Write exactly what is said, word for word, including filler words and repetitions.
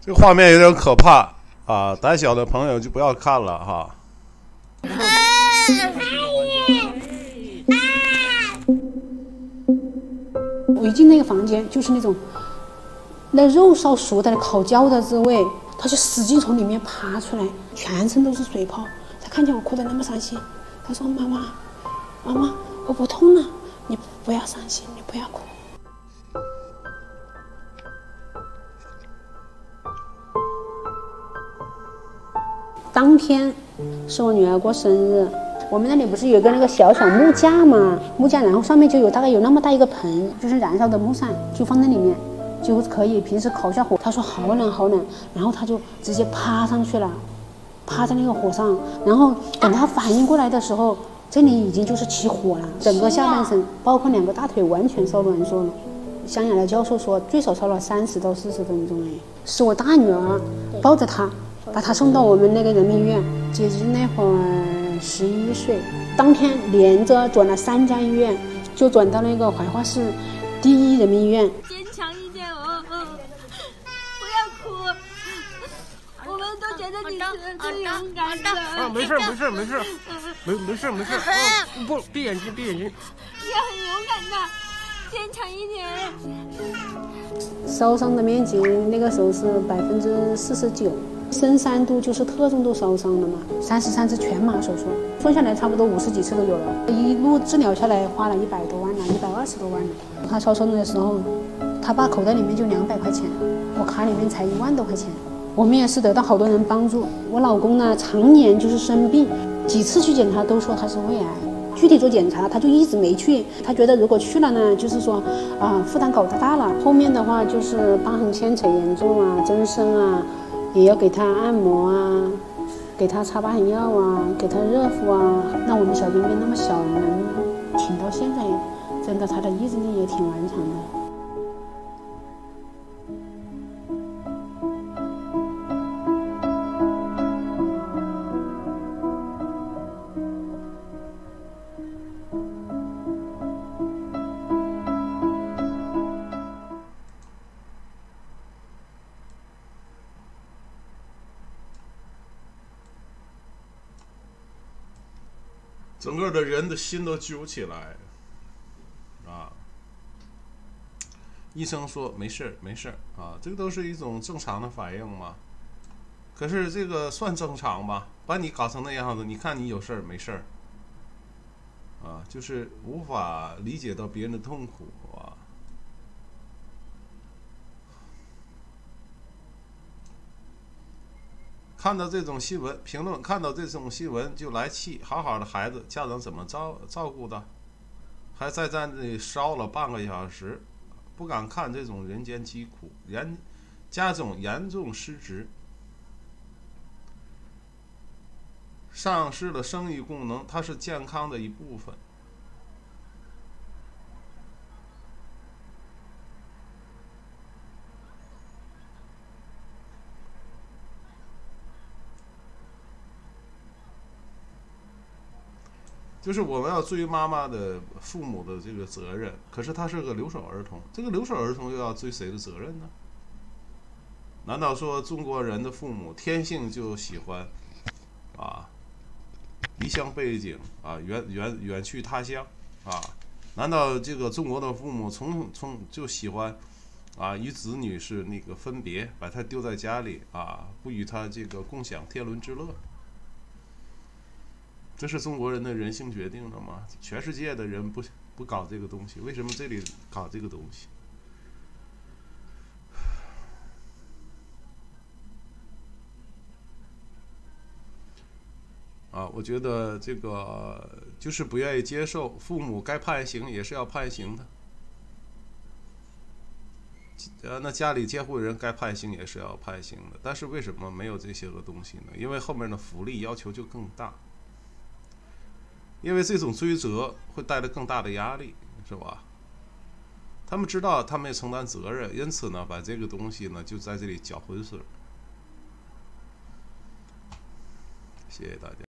这画面有点可怕啊，胆小的朋友就不要看了哈。 我一进那个房间，就是那种那肉烧熟的烤焦的滋味，他就使劲从里面爬出来，全身都是水泡。他看见我哭得那么伤心，他说：“妈妈，妈妈，我不痛了，你不要伤心，你不要哭。”当天是我女儿过生日，我们那里不是有个那个小小木架嘛，木架，然后上面就有大概有那么大一个盆，就是燃烧的木扇，就放在里面，就可以平时烤下火。她说好冷好冷，然后她就直接趴上去了，趴在那个火上，然后等她反应过来的时候，这里已经就是起火了，整个下半身包括两个大腿完全烧软缩了。湘雅的教授说最少烧了三十到四十分钟哎，是我大女儿抱着她。把他送到我们那个人民医院，姐姐那会儿十一岁，当天连着转了三家医院，就转到那个怀化市第一人民医院。 坚强一点哦，不要哭，我们都觉得你是最勇敢的。 啊，没事没事没事，没没事没事，啊，不，闭眼睛闭眼睛。 你要很勇敢的，坚强一点。 烧伤的面积那个时候是百分之四十九。深三度就是特重度烧伤了嘛，三十三次全麻手术，算下来差不多五十几次都有了，一路治疗下来花了一百多万了，一百二十多万了。他烧伤的时候，他爸口袋里面就两百块钱，我卡里面才一万多块钱。我们也是得到好多人帮助。我老公呢，常年就是生病，几次去检查都说他是胃癌，具体做检查他就一直没去，他觉得如果去了呢，就是说啊、呃、负担搞得大了，后面的话就是瘢痕牵扯严重啊，增生啊。也要给他按摩啊，给他擦瘢痕药啊，给他热敷啊。那我们小彬彬那么小，能挺到现在，真的他的意志力也挺顽强的。 整个的人的心都揪起来，啊！医生说没事没事啊，这个都是一种正常的反应嘛。可是这个算正常吗？把你搞成那样子，你看你有事儿没事儿，啊，就是无法理解到别人的痛苦啊。看到这种新闻评论，看到这种新闻就来气，好好的孩子，家长怎么照照顾的？还在在那里烧了半个小时，不敢看这种人间疾苦，严家中严重失职，丧失了生育功能，它是健康的一部分。就是我们要追妈妈的父母的这个责任，可是他是个留守儿童，这个留守儿童又要追谁的责任呢？难道说中国人的父母天性就喜欢啊离乡背井啊远远远去他乡啊？难道这个中国的父母从从就喜欢啊与子女是那个分别，把他丢在家里啊，不与他这个共享天伦之乐？这是中国人的人性决定的吗？全世界的人不不搞这个东西，为什么这里搞这个东西？啊，我觉得这个就是不愿意接受，父母该判刑也是要判刑的。呃，那家里监护人该判刑也是要判刑的，但是为什么没有这些个东西呢？因为后面的福利要求就更大。因为这种追责会带来更大的压力，是吧？他们知道他们也承担责任，因此呢，把这个东西呢就在这里搅浑水。谢谢大家。